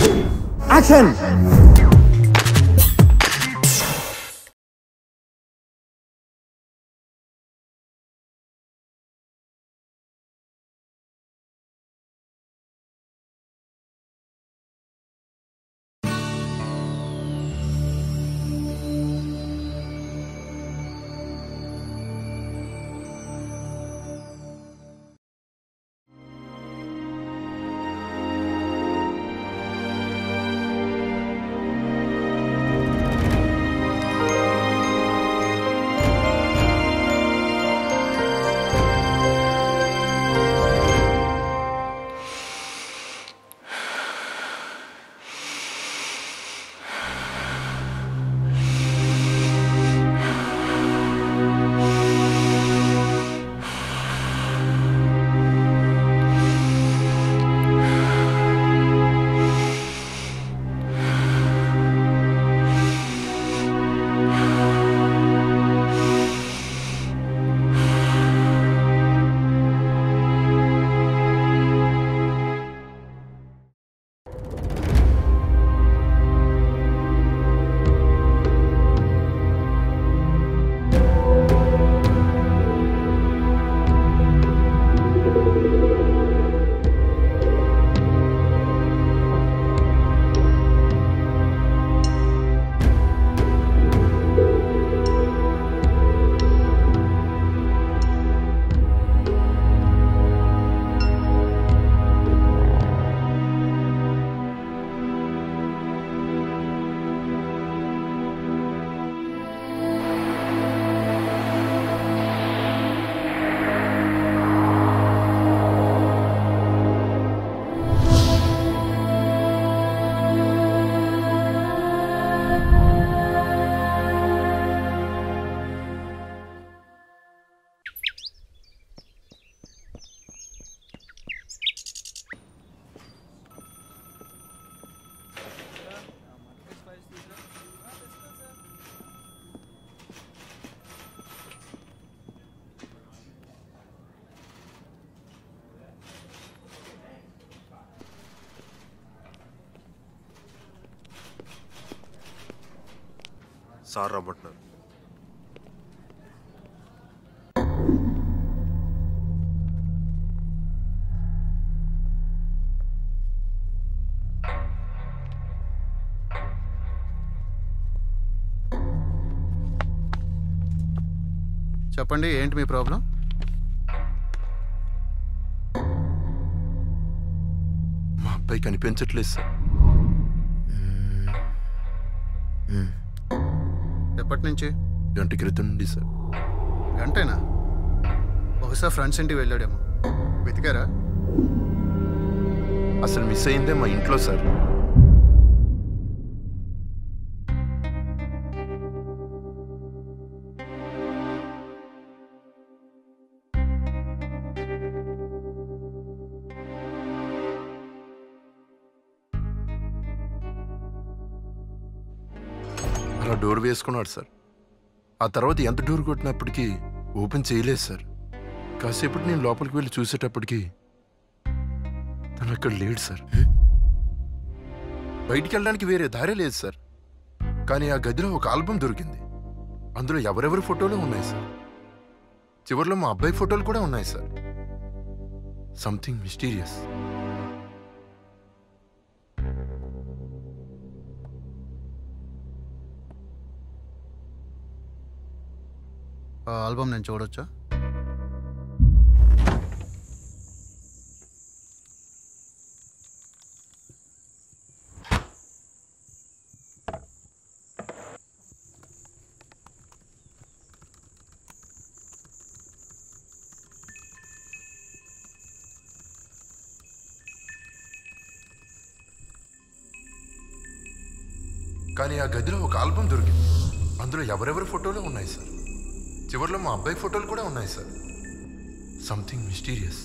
Action. Sir రమ్మంటున్నారు. చెప్పండి, ఏంటి మీ ప్రాబ్లం? మా అబ్బాయి కనిపించట్లేదు సార్. ఎప్పటి నుంచి? గంట క్రితం నుండి సార్. గంటేనా? బహుశా ఫ్రెండ్స్ ఇంటికి వెళ్ళాడేమో. వెతికారా? అసలు మిస్ అయిందే మా ఇంట్లో సార్. అలా డోర్ వేసుకున్నాడు సార్. ఆ తర్వాత ఎంత డోర్ కొట్టినప్పటికీ ఓపెన్ చేయలేదు సార్. కాసేపటి నేను లోపలికి వెళ్ళి చూసేటప్పటికి తను అక్కడ లేడు సార్. బయటికి వెళ్ళడానికి వేరే దారే లేదు సార్. కానీ ఆ గదిలో ఒక ఆల్బమ్ దొరికింది. అందులో ఎవరెవరి ఫోటోలు ఉన్నాయి సార్. చివరిలో మా అబ్బాయి ఫోటోలు కూడా ఉన్నాయి సార్. Something mysterious. ఆ ఆల్బమ్ నేను చూడొచ్చా? కానీ ఆ గదిలో ఒక ఆల్బమ్ దొరికింది. అందులో ఎవరెవరి ఫోటోలు ఉన్నాయి సార్. చివరిలో మా అబ్బాయి ఫోటోలు కూడా ఉన్నాయి సార్. Something mysterious.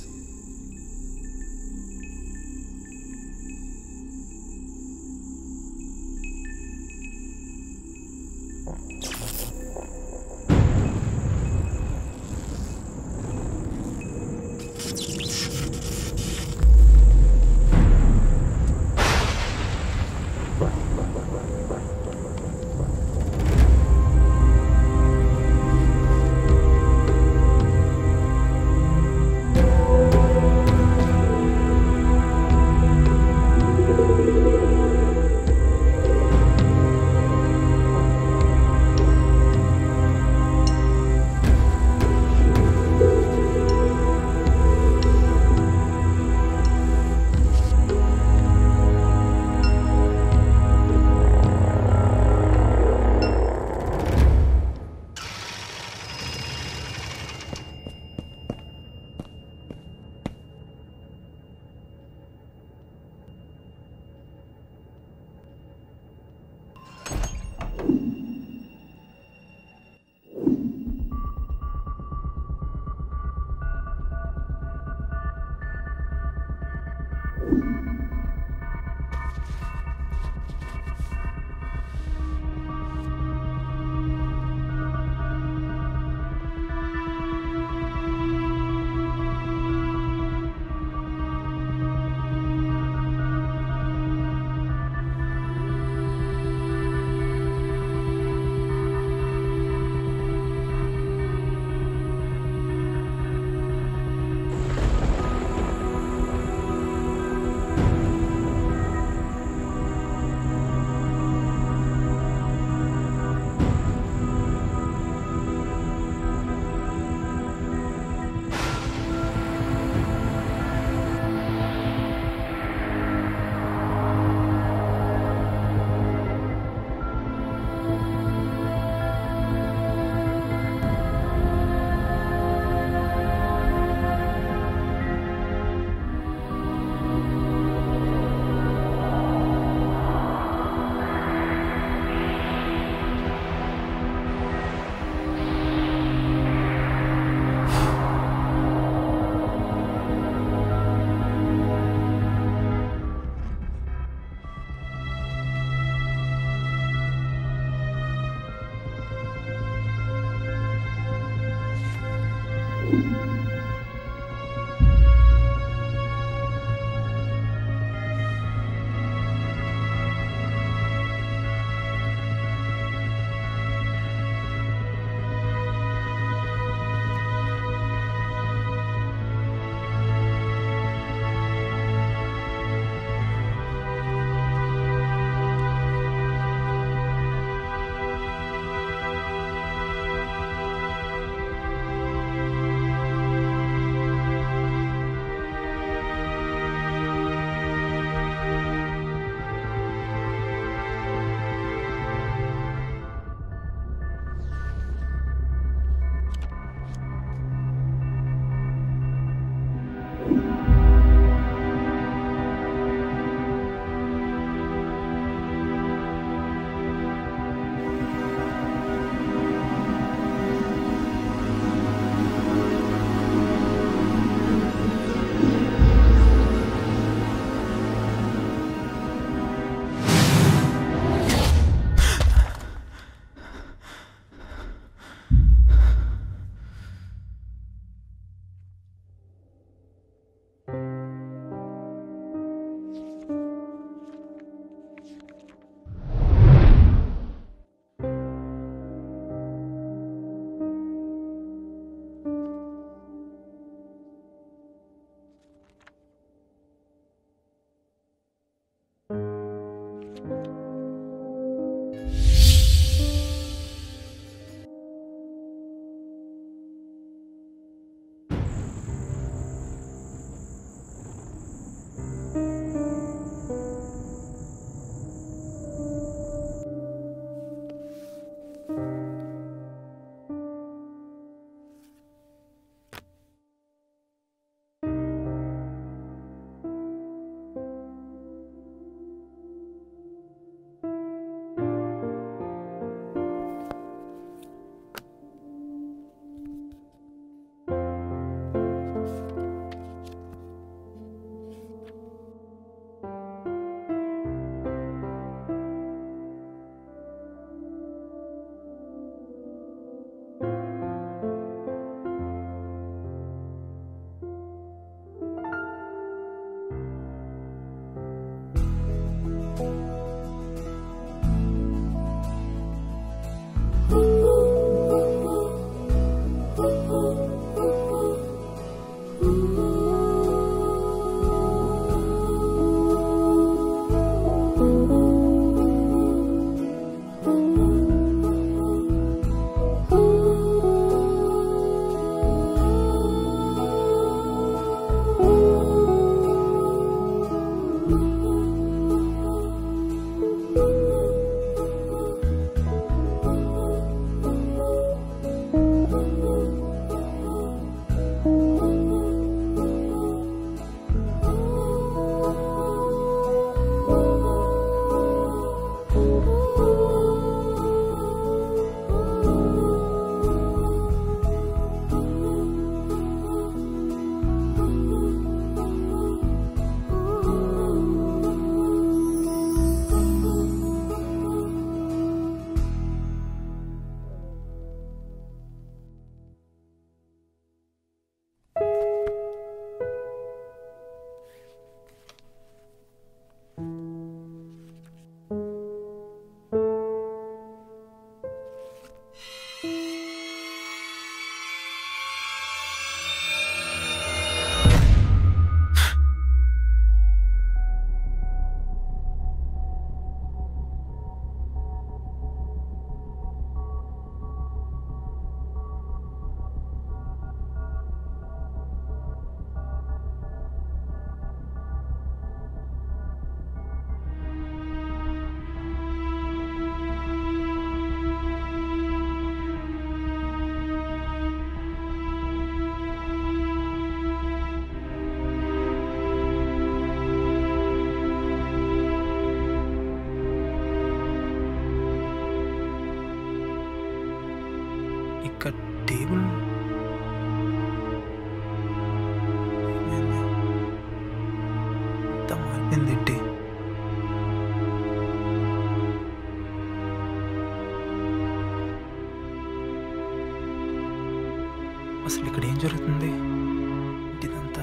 అసలు ఇక్కడ ఏం జరుగుతుంది? ఇదంతా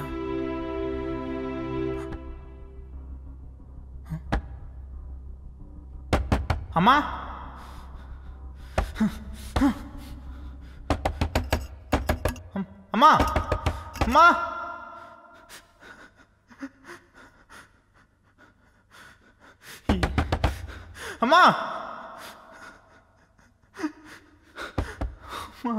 అమ్మా, అమ్మా, అమ్మా, అమ్మా, అమ్మా.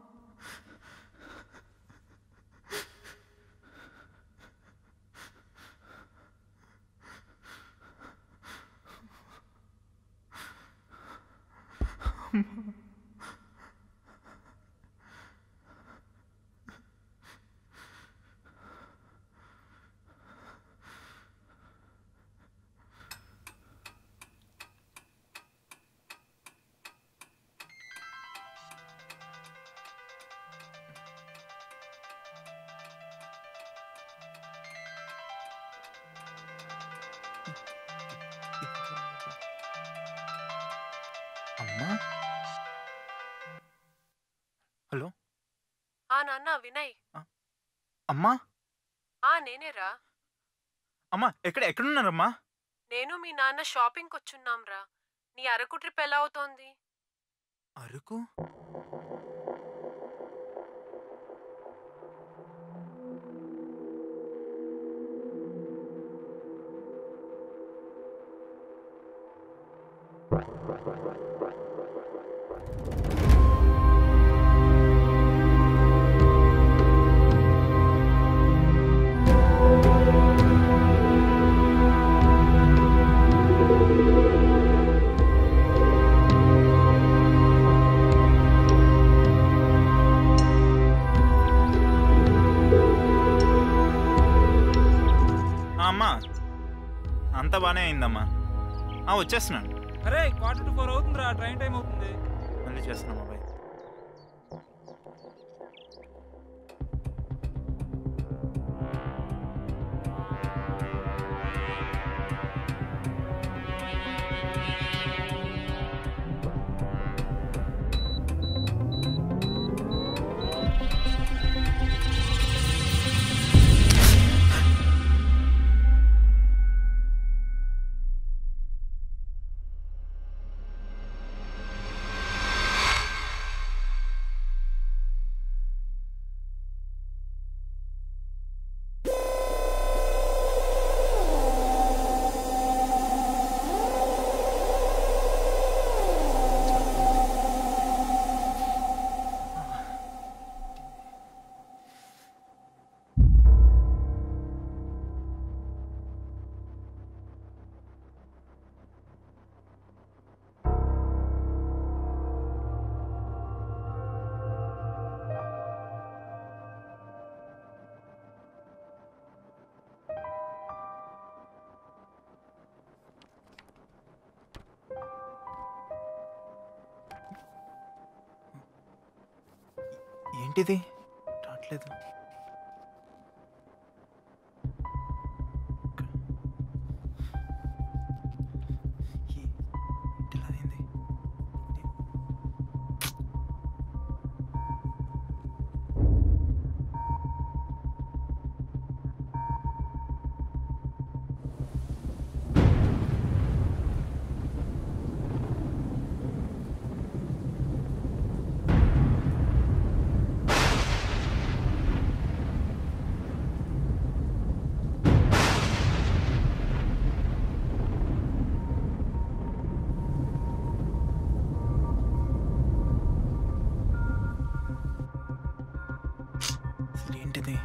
అమ్మా, హలో. నాన్న వినయ్. అమ్మా, నేనేరా. అమ్మా, ఎక్కడున్నారమ్మా? నేను మీ నాన్న షాపింగ్కి వచ్చున్నాంరా. నీ అరకు ట్రిప్ ఎలా అవుతోంది? అరకు? అమ్మా, అంతా బాగానే అయిందమ్మా. వచ్చేస్తున్నాను. అరే 3:45 అవుతుందిరా, ట్రైన్ టైం అవుతుంది. మళ్ళీ చేస్తున్నాం అబ్బాయి. ఏంటిది రావట్లేదు? ఇలా అయింది. ఏంటిది?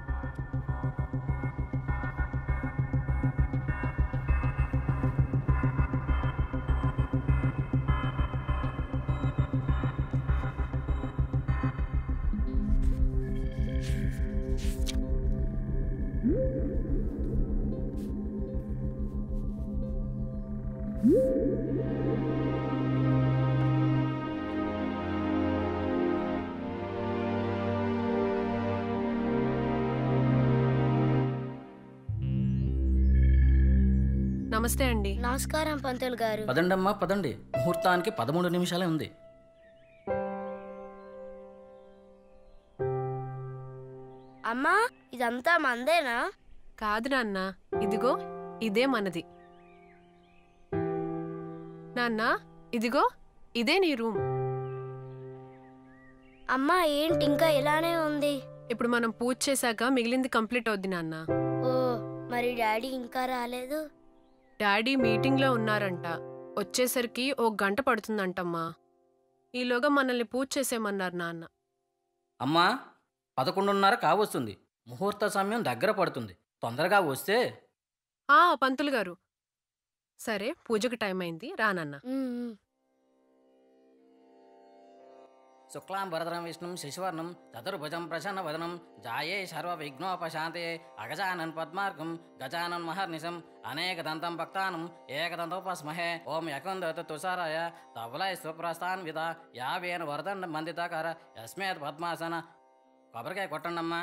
నమస్తే అండి. నమస్కారం పంతులు గారు. పదండమ్మా పదండి, ముహూర్తానికి 13 నిమిషాలే ఉంది. అమ్మా ఇదంతా మందేనా? కాదు నాన్న, ఇదిగో ఇదే మనది. నాన్న ఇదిగో ఇదే నీ రూమ్. అమ్మా ఏంటి ఇంకా ఇలానే ఉంది? ఇప్పుడు మనం పూజ చేశాక మిగిలింది కంప్లీట్ అవుద్ది నాన్న. ఓ మరి డాడీ ఇంకా రాలేదు? డాడీ మీటింగ్లో ఉన్నారంట, వచ్చేసరికి 1 గంట పడుతుందంటమ్మా. ఈలోగా మనల్ని పూజ చేసేయమన్నారు నాన్న. అమ్మా 11:30 కావస్తుంది. ముహూర్త సమయం దగ్గర పడుతుంది. తొందరగా వస్తే. పంతులు గారు. సరే పూజకు టైం అయింది, రానన్న. శుక్లాం వరదరం విష్ణుం శశివర్ణం చతుర్భుజం ప్రసన్న వదనం జాయే సర్వ విఘ్నోపశాంతే అగజానన్ పద్మార్గం గజానన్ మహర్నిశం అనేకదంతం భక్తానం ఏకదంతోపస్మహే ఓం యకందత తుషారాయ తబలై సుప్రస్థాన్విత యావేన వరదండ మందితాకార యస్మేత్ పద్మాసన. కొబ్బరికాయ కొట్టండమ్మా.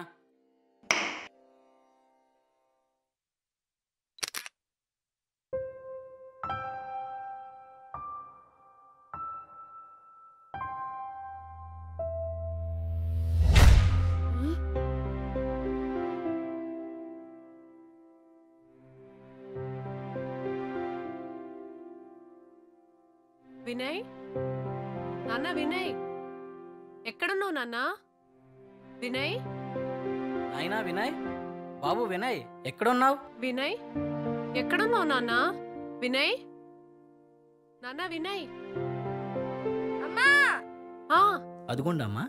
వినయ్, నాన్న వినయ్, ఎక్కడున్నావు నాన్న? వినయ్, అయినా వినయ్, బాబు వినయ్ ఎక్కడున్నావు? వినయ్ ఎక్కడున్నావు నాన్న? వినయ్, నాన్న వినయ్. అమ్మా అదిగోండమ్మా.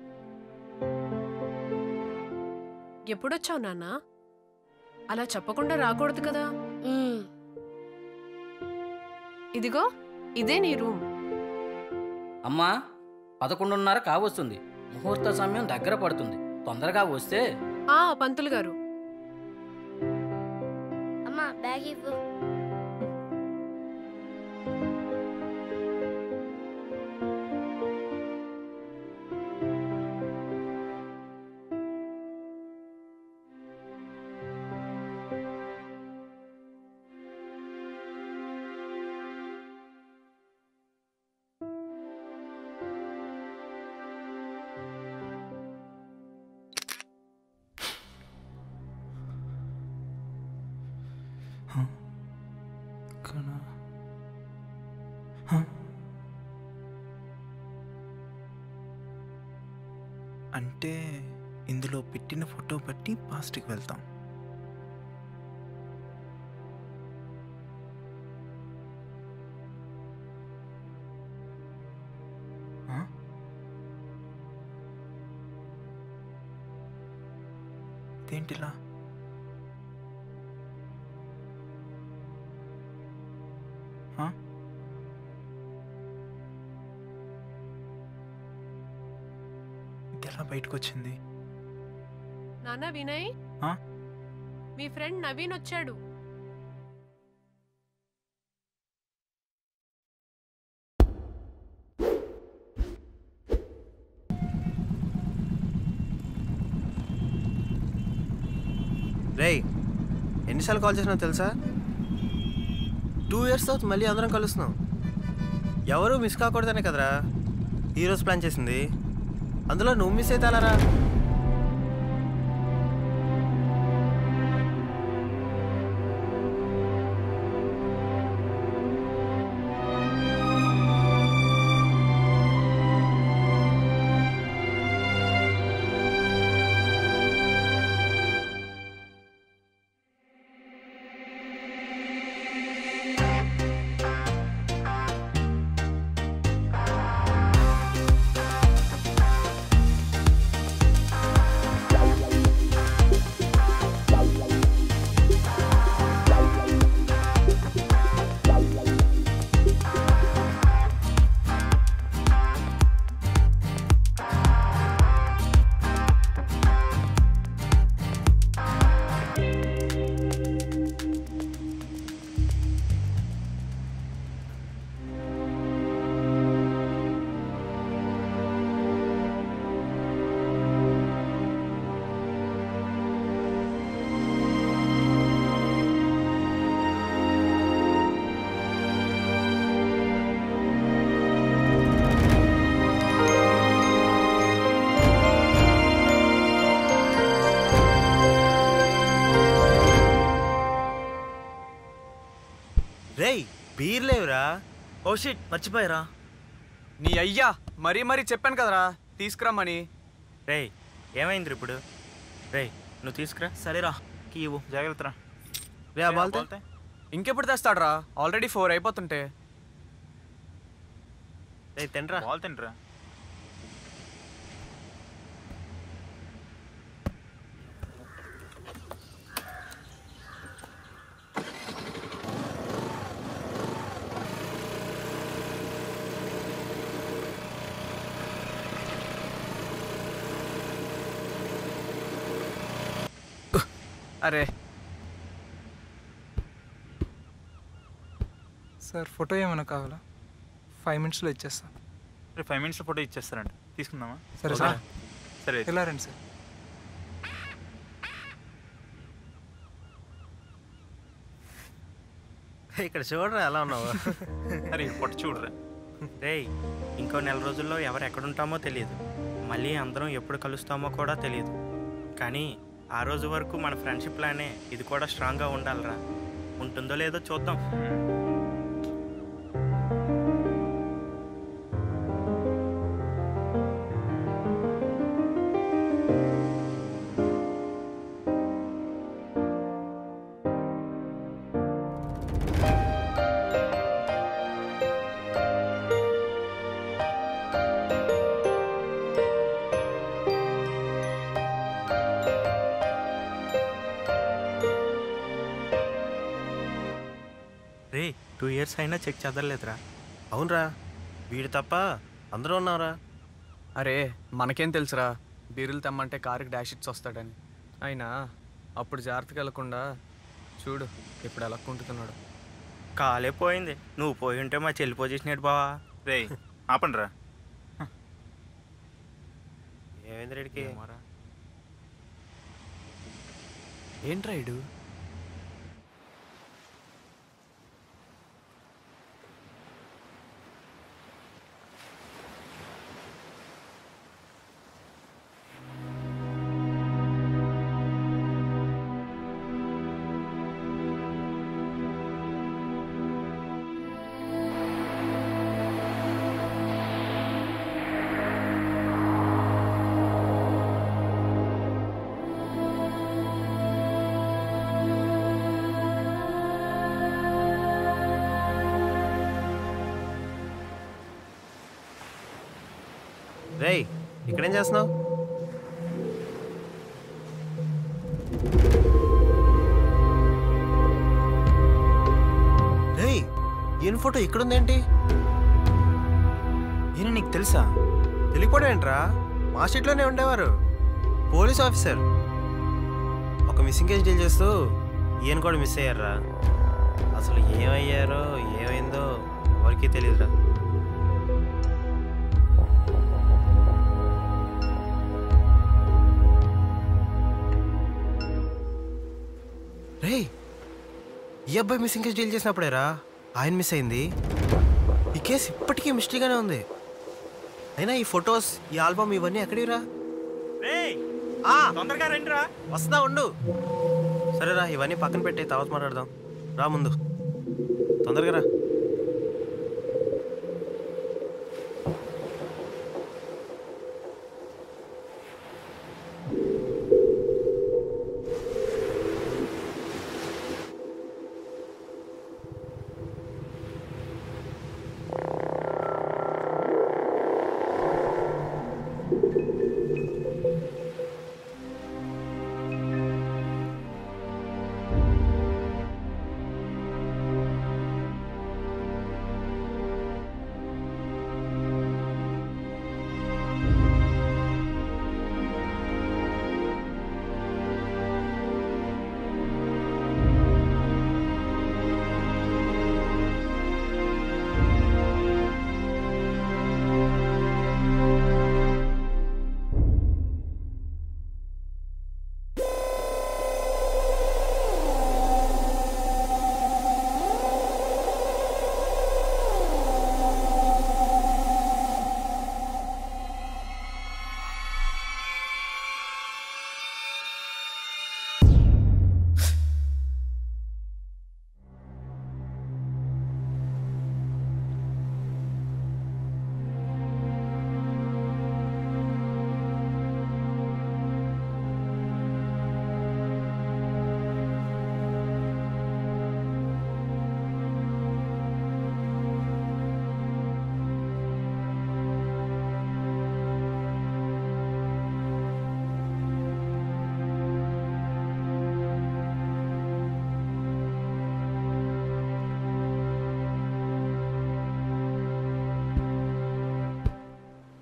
ఎప్పుడొచ్చావు నాన్న? అలా చెప్పకుండా రాకూడదు కదా. ఇదిగో ఇదే నీ రూమ్. అమ్మా 11:30 కావస్తుంది. ముహూర్త సమయం దగ్గర పడుతుంది. తొందరగా వస్తే. పంతులు గారు. అమ్మా బ్యాగ్ ఇవ్వు. అంటే ఇందులో పెట్టిన ఫోటో బట్టి పాస్ట్కి వెళ్తాం. ఇదేంటిలా? ఎలా బయటకు వచ్చింది? నాన్న వినయ్, మీ ఫ్రెండ్ నవీన్ వచ్చాడు. రేయ్, ఎన్నిసార్లు కాల్ చేసినా తెలుసా? 2 years అవుతుంది మళ్ళీ అందరం కలుస్తున్నాం. ఎవరు మిస్ కాకూడదనే కదరా ఈరోజు ప్లాన్ చేసింది. అందులో నువ్వు మిస్ అయితే అలారా? రేయ్ బీర్ లేవురా. ఓ షిట్ మర్చిపోయారా. నీ అయ్యా మరీ చెప్పాను కదరా తీసుకురమ్మని. రేయ్ ఏమైంది ఇప్పుడు? రేయ్ నువ్వు తీసుకురా. సరేరా కీ ఇవ్వు. జాగ్రత్తరా. రే ఆ బాల్తే ఇంకెప్పుడు తెస్తాడరా? ఆల్రెడీ 4 అయిపోతుంటే. రే తినరా. బాల్ తినరా. అరే సార్ ఫోటో ఏమైనా కావాలా? 5 మినిట్స్లో ఇచ్చేస్తా. 5 మినిట్స్లో ఫోటో ఇచ్చేస్తారంట. తీసుకుందామా? సరే సార్. సరే ఎలా రండి సార్. ఇక్కడ చూడరా ఎలా ఉన్నావు. అరే ఫోటో చూడరా. రేయ్ ఇంకో 4 రోజుల్లో ఎవరు ఎక్కడుంటామో తెలియదు. మళ్ళీ అందరం ఎప్పుడు కలుస్తామో కూడా తెలియదు. కానీ ఆ రోజు వరకు మన ఫ్రెండ్షిప్ లానే ఇది కూడా స్ట్రాంగ్గా ఉండాలిరా. ఉంటుందో లేదో చూద్దాం. రే 2 years అయినా చెక్ చదవలేదురా. అవునరా వీడు తప్ప అందరూ ఉన్నారా. అరే మనకేం తెలుసురా బీరులు తెమ్మంటే కారుకి డాష్ ఇచ్చి వస్తాడని. అయినా అప్పుడు జాగ్రత్తగా వెళ్ళకుండా చూడు ఇప్పుడు ఎలా కుంటున్నాడు. కాలే పోయింది. నువ్వు పోయి ఉంటే మా చెల్లి పొజిషన్ ఏంటి బావా? రేయ్ ఆపండి రా. ఏమైంది రెడ్డికి? ఏంట్రా ఇడు? రేయ్ ఇక్కడేం చేస్తున్నావు? రేయ్ ఈయన ఫోటో ఇక్కడుందేంటి? ఈయన నీకు తెలుసా? తెలియపోవడం ఏంట్రా? మా స్ట్రీట్లోనే ఉండేవారు. Police officer. ఒక మిస్సింగ్ కేసు డీల్ చేస్తూ ఈయన కూడా మిస్ అయ్యారా. అసలు ఏమయ్యారో ఏమైందో ఎవరికీ తెలియదురా. రేయ్ ఈ అబ్బాయి మిస్సింగ్ కేసు డీల్ చేసినప్పుడేరా ఆయన మిస్ అయింది. ఈ కేసు ఇప్పటికీ మిస్టరీగానే ఉంది. అయినా ఈ ఫొటోస్ ఈ ఆల్బమ్ ఇవన్నీ ఎక్కడిరా? తొందరగా రండిరా. వస్తా ఉండు. సరేరా ఇవన్నీ పక్కన పెట్టి తర్వాత మాట్లాడదాం. రా ముందు తొందరగా రా.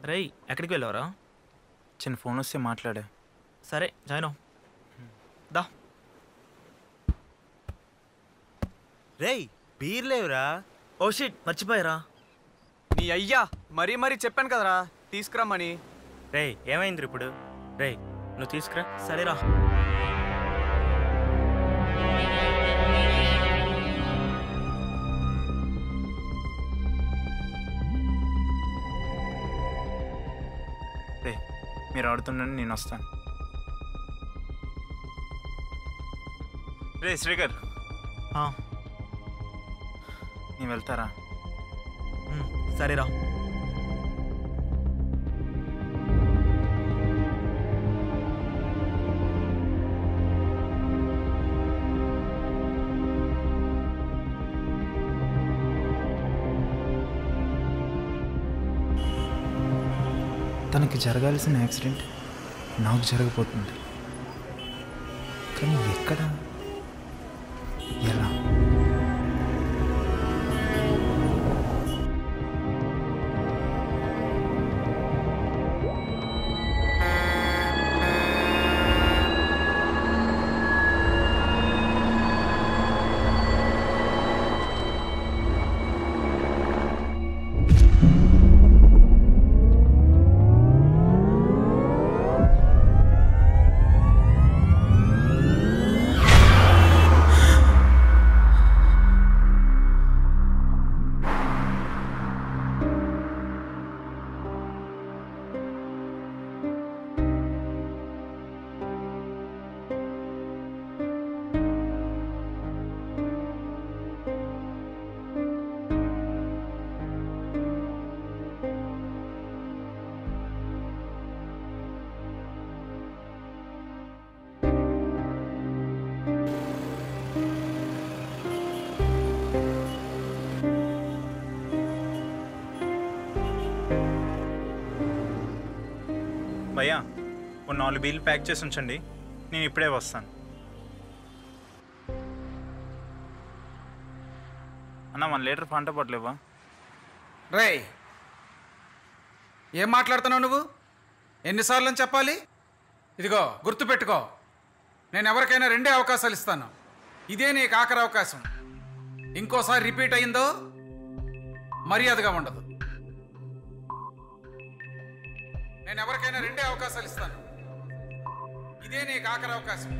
రేయ్ ఎక్కడికి వెళ్ళావరా? చిన్న ఫోన్ వస్తే మాట్లాడా. సరే జాయిన్ అవ్వు. దా. రేయ్ బీర్ లేవురా. ఓ షిట్ మర్చిపోయారా. నీ అయ్యా మరీ మరీ చెప్పాను కదరా తీసుకురమ్మని. రేయ్ ఏమైంది ఇప్పుడు? రేయ్ నువ్వు తీసుకురా. సరేరా. రే మీరు ఆడుతున్నాను, నేను వస్తాను. రే శ్రీకర్, నేను వెళ్తారా? సరేరా. తనకి జరగాల్సిన యాక్సిడెంట్ నాకు జరగబోతుంది, కానీ ఎక్కడ, ఎలా? భయ్యా ఓ 4 బీర్లు ప్యాక్ చేసి ఉంచండి, నేను ఇప్పుడే వస్తాను. అన్న 1 లీటర్ ఫంట పట్టలేవా? రే ఏం మాట్లాడుతున్నావు నువ్వు? ఎన్నిసార్లు అని చెప్పాలి? ఇదిగో గుర్తుపెట్టుకో, నేను ఎవరికైనా 2 అవకాశాలు ఇస్తాను. ఇదే నీకు ఆఖరి అవకాశం. ఇంకోసారి రిపీట్ అయిందో మర్యాదగా ఉండదు. నేను ఎవరికైనా 2 అవకాశాలు ఇస్తాను. ఇదే నీకు ఆఖరి అవకాశం.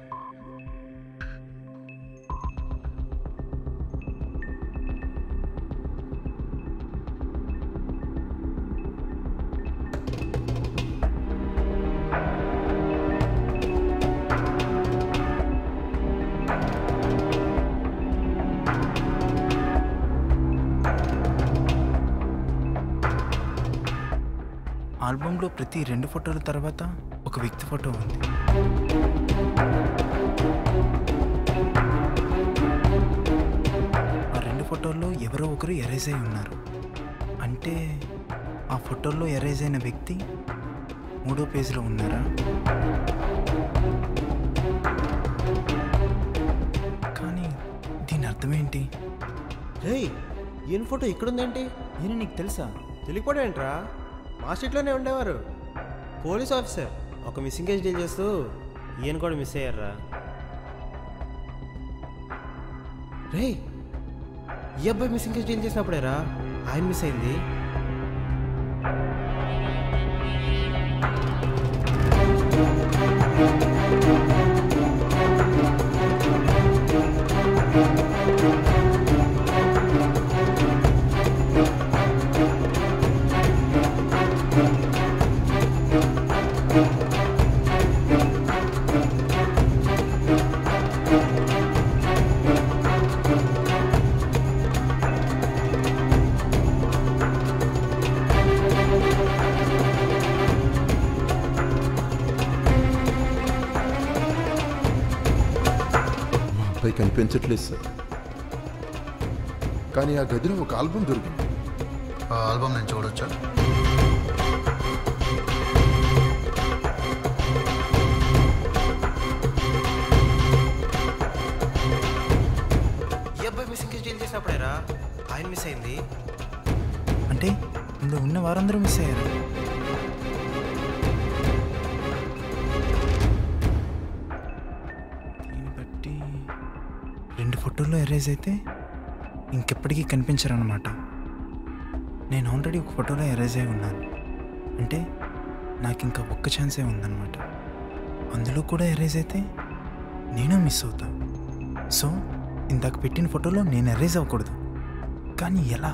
ఆల్బంలో ప్రతి 2 ఫోటోల తర్వాత ఒక వ్యక్తి ఫోటో ఉంది. ఆ 2 ఫోటోల్లో ఎవరో ఒకరు ఎరేజ్ అయి ఉన్నారు. అంటే ఆ ఫోటోల్లో ఎరేజ్ అయిన వ్యక్తి 3వ పేజీలో ఉన్నారా? కానీ దీని అర్థం ఏంటి? రేయ్ ఈయన ఫోటో ఇక్కడుందేంటి? ఈయన నీకు తెలుసా? తెలియకపోవడం ఏంట్రా? మా స్ట్రీట్లోనే ఉండేవారు. Police officer. ఒక మిస్సింగ్ కేసు డీల్ చేస్తూ ఈయన కూడా మిస్ అయ్యారా? రే ఈ అబ్బాయి మిస్సింగ్ కేసు డీల్ చేసినప్పుడేరా ఆయన మిస్ అయింది. కనిపించట్లేదు సార్, కానీ ఆ గదిలో ఒక ఆల్బమ్ దొరికింది. ఆ ఆల్బమ్ నేను చూడొచ్చా? ఈ అబ్బాయి మిస్సింగ్ కేసు డీల్ చేసినప్పుడేరా ఆయన మిస్ అయింది. అంటే ఇందులో ఉన్న వారందరూ మిస్ అయ్యారు. దీన్ని బట్టి 2 ఫోటోల్లో ఎరేజ్ అయితే ఇంకెప్పటికీ కనిపించరన్నమాట. నేను ఆల్రెడీ ఒక ఫోటోలో ఎరేజ్ అయి ఉన్నాను, అంటే నాకు ఇంకా ఒక్క ఛాన్సే ఉందన్నమాట. అందులో కూడా ఎరేజ్ అయితే నేను మిస్ అవుతా. సో ఇందాక పెట్టిన ఫోటోలో నేను ఎరేజ్ అవ్వకూడదు. కానీ ఎలా?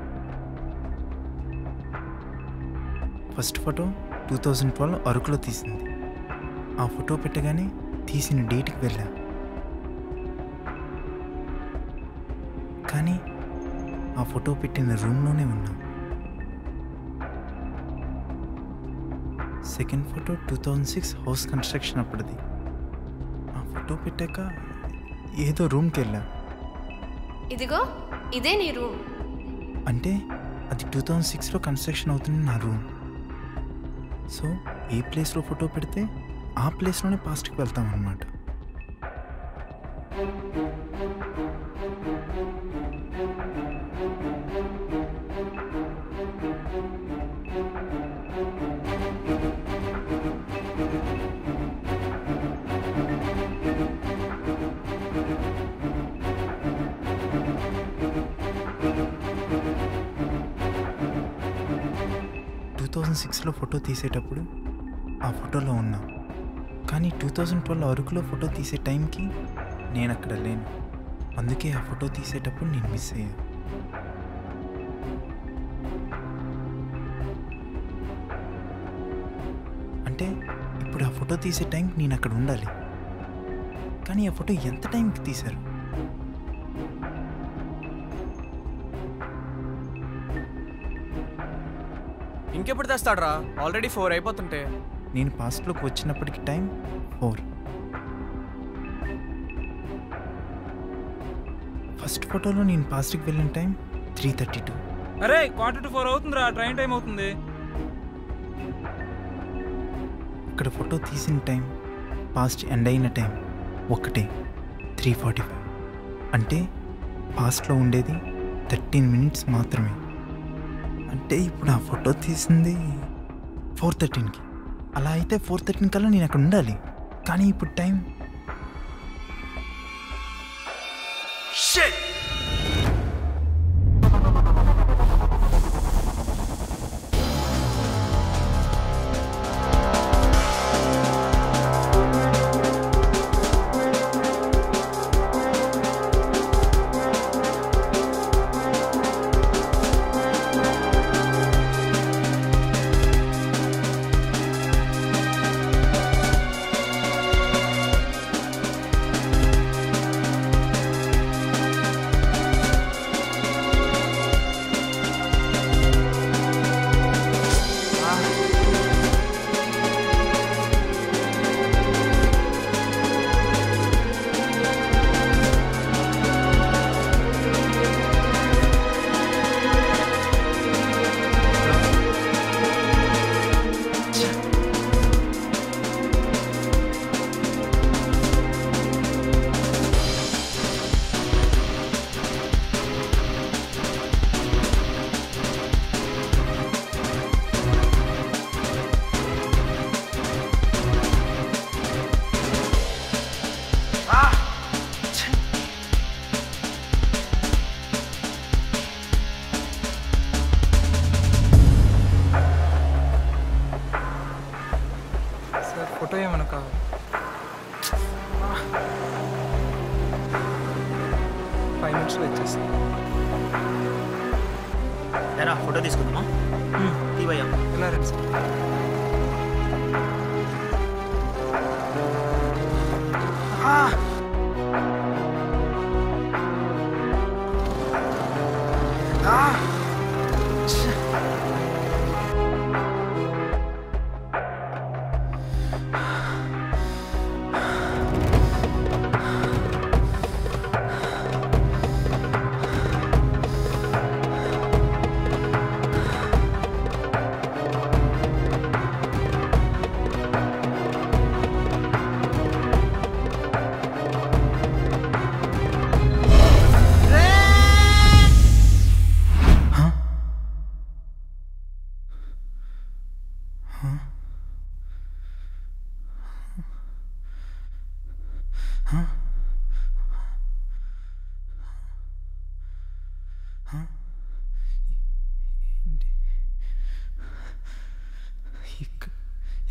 ఫస్ట్ ఫోటో 2012 అరకులో తీసింది. ఆ ఫోటో పెట్టగానే తీసిన డేట్కి వెళ్ళా, కానీ ఆ ఫోటో పెట్టిన రూమ్లోనే ఉన్నా. సెకండ్ ఫోటో 2006 హౌస్ కన్స్ట్రక్షన్ అప్పటిది. ఆ ఫోటో పెట్టాక ఏదో రూమ్కి వెళ్ళా. ఇదిగో ఇదే నీ రూమ్. అంటే అది 2006లో కన్స్ట్రక్షన్ అవుతున్న నా రూమ్. సో ఏ ప్లేస్లో ఫోటో పెడితే ఆ ప్లేస్లోనే పాస్ట్కి వెళ్తాం అన్నమాట. లో ఫోటో తీసేటప్పుడు ఆ ఫోటోలో ఉన్నా, కానీ 2012 అరకులో ఫోటో తీసే టైంకి నేను అక్కడ లేను. అందుకే ఆ ఫోటో తీసేటప్పుడు నేను మిస్ అయ్యా. అంటే ఇప్పుడు ఆ ఫోటో తీసే టైంకి నేను అక్కడ ఉండాలి, కానీ ఆ ఫోటో ఎంత టైంకి తీశారు? ఇంకెప్పుడు తెస్తాడ్రా? ఆల్రెడీ 4 అయిపోతుంటే. నేను పాస్ట్లోకి వచ్చినప్పటికి టైం 4. ఫస్ట్ ఫోటోలో నేను పాస్ట్కి వెళ్ళిన టైం 3:32. అరే 3:45 అవుతుందిరా, ట్రైన్ టైం అవుతుంది. ఇక్కడ ఫోటో తీసిన టైం పాస్ట్ ఎండ్ అయిన టైం ఒకటే, 3:45. అంటే పాస్ట్లో ఉండేది 13 మినిట్స్ మాత్రమే. అంటే ఇప్పుడు ఆ ఫోటో తీసింది 4:13కి. అలా అయితే 4:13 కల్లా నేను అక్కడ ఉండాలి, కానీ ఇప్పుడు టైం ఫోటో ఏమైనా కావాలి? ఫైవ్ మినిట్స్లో వచ్చేస్తాను. ఏరా ఫోటో తీసుకుందామా? తీవయ్యా. ఎలా రండి సార్.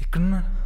ఎక్కడున్నా